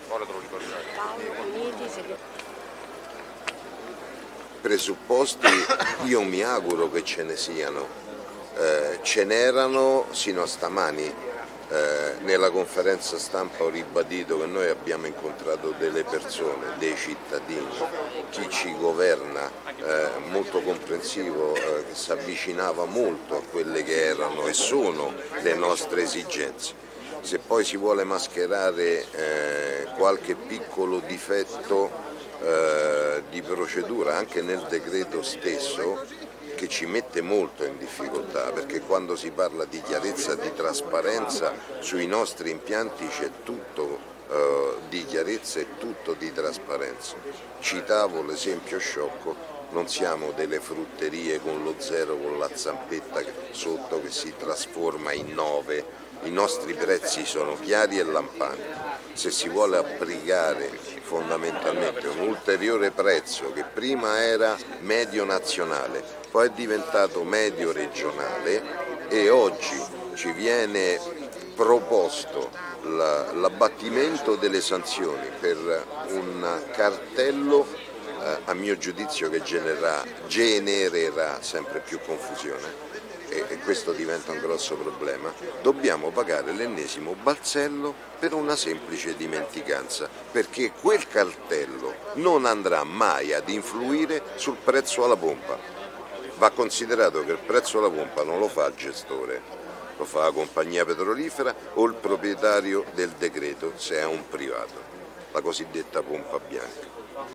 Ora te lo ricorderai. Paolo Uniti, Presupposti io mi auguro che ce ne siano, ce n'erano sino a stamani. Nella conferenza stampa ho ribadito che noi abbiamo incontrato delle persone, dei cittadini, chi ci governa, molto comprensivo, che si avvicinava molto a quelle che erano e sono le nostre esigenze. Se poi si vuole mascherare qualche piccolo difetto di procedura anche nel decreto stesso, che ci mette molto in difficoltà, perché quando si parla di chiarezza, di trasparenza sui nostri impianti c'è tutto di chiarezza e tutto di trasparenza. Citavo l'esempio sciocco, non siamo delle frutterie con lo zero, con la zampetta sotto che si trasforma in 9, i nostri prezzi sono chiari e lampanti. Se si vuole applicare fondamentalmente un ulteriore prezzo che prima era medio nazionale, poi è diventato medio regionale e oggi ci viene proposto l'abbattimento delle sanzioni per un cartello a mio giudizio che genererà sempre più confusione e questo diventa un grosso problema, dobbiamo pagare l'ennesimo balzello per una semplice dimenticanza, perché quel cartello non andrà mai ad influire sul prezzo alla pompa. Va considerato che il prezzo alla pompa non lo fa il gestore, lo fa la compagnia petrolifera o il proprietario del decreto se è un privato, la cosiddetta pompa bianca.